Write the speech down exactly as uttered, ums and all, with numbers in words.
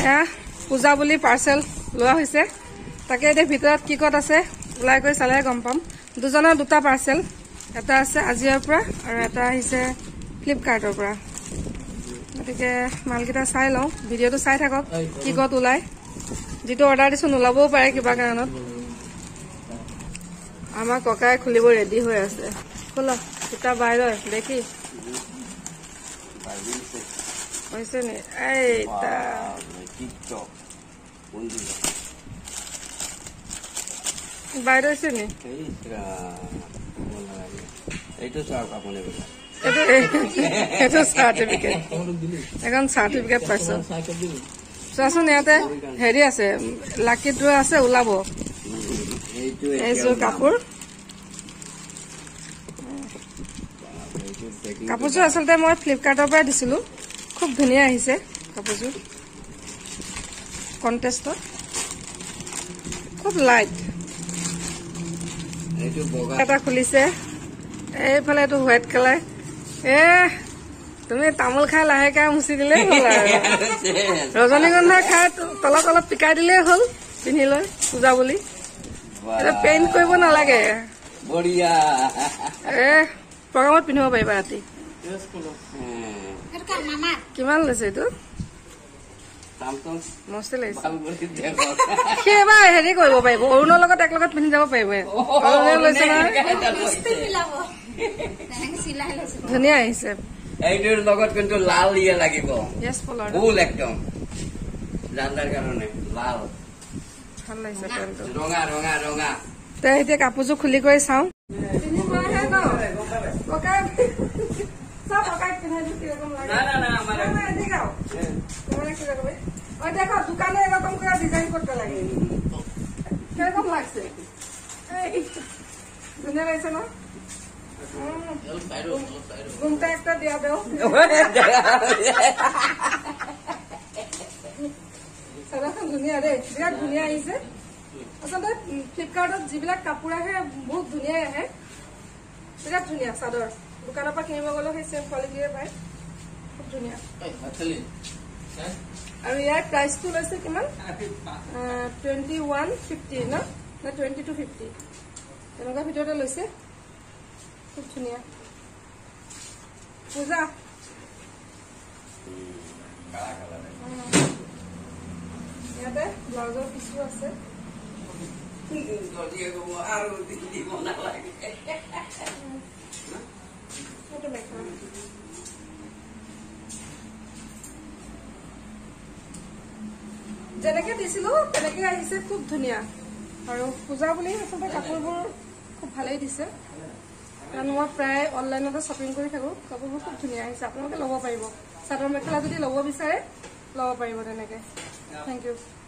এয়া পূজা বুলি পাৰ্চেল লোৱা হৈছে তাকে এতিয়া ভিতৰত কি কত আছে ওলাই গৈ চালে গম পাম দুজনৰ দুটা পাৰ্চেল এটা আছে আজিয়াৰ পৰা আৰু এটা আহিছে ফ্লিপকাৰ্টৰ পৰা গতিকে মালকেইটা চাই লওঁ ভিডিঅ'টো চাই থাকক কি কত ওলাই যেটো অৰ্ডাৰ দিছো নোলাবও পাৰে কিবা কাৰণত আমাৰ ককাই খুলিব ৰেডি হৈ আছে খোলা দুটা বাইৰ দেখি হৈছে নি এইটা বাইরে আছে নি এইটো চাওক আপুনি এটো এটো সার্টিফিকেট এখন সার্টিফিকেট পাইছো চোৱাচোন ইয়াতে হেৰি আছে লাকি ড্ৰ আছে ওলাব এইটো কাপোৰ কাপোৰযোৰ আচলতে মই ফ্লিপকাৰ্টৰ পৰা দিছিলো খুব ধুনীয়া আহিছে কাপোৰযোৰ কন্টেষ্টত খুব লাইট এটা খুলিছে এইফালে এইটো হোৱাইট কালাৰ এ তুমি তামোল খাই লাহেকে মুচি দিলেই হ'ল আৰু ৰজনীগন্ধা খাই তলত অলপ পিকাই দিলেই হ'ল পিন্ধি লৈ পূজা বুলি পেইণ্ট কৰিব নালাগে বঢ়িয়া এ প্ৰগ্ৰামত পিন্ধিব পাৰিবা ৰাতি কিমান লৈছে এইটো মস্তি লাগিছে সেইবাৰ হেৰি কৰিব পাৰিব অৰুণৰ লগত এক লগত পিন্ধি যাব পাৰিব অৰুণে লৈছে নহয় ধুনীয়া আহিছে এইটোৰ লগত কিন্তু লাল ইয়ে লাগিব ফুল একদম জানাৰ কাৰণে লাল ভাল লাগিছে পেণ্টটো ৰঙা ৰঙা ৰঙা তে এতিয়া কাপোৰযোৰ খুলি কৰি চাওঁ দেখো দোকানে এরকম করে ডিজাইন করতে লাগে কিরকম লাগছে ধুনিয়া লাগছে না ঘুমটা একটা দিয়া দেও ধুনিয়া রে বিরাট ধুনিয়া আহিছে আচলতে ফ্লিপকার্টত যিবিলাক কাপোৰ আহে বহুত ধুনিয়াই আহে বিরাট ধুনিয়া চাদৰ দোকানৰ পৰা কিনিব গ'লে সেই সেম কোৱালিটিৰে পায় খুব ধুনিয়া আৰু ইয়াৰ প্ৰাইচটো লৈছে কিমান টুৱেণ্টি ওৱান ফিফটি ন না টুৱেণ্টি টু ফিফটি তেনেকুৱা ভিতৰতে লৈছে খুব ধুনীয়া পূজা ইয়াতে ব্লাউজৰ পিছো আছে যেনেকে দিছিলো তেনেকে আহিছে খুব ধুনীয়া আৰু পূজা বুলি আচলতে কাপোৰবোৰ খুব ভালেই দিছে কাৰণ মই প্ৰায় অনলাইনতে শ্বপিং কৰি থাকো কাপোৰবোৰ খুব ধুনীয়া আহিছে আপোনালোকে ল'ব পাৰিব চাদৰ মেখেলা যদি ল'ব বিচাৰে ল'ব পাৰিব তেনেকে থেংক ইউ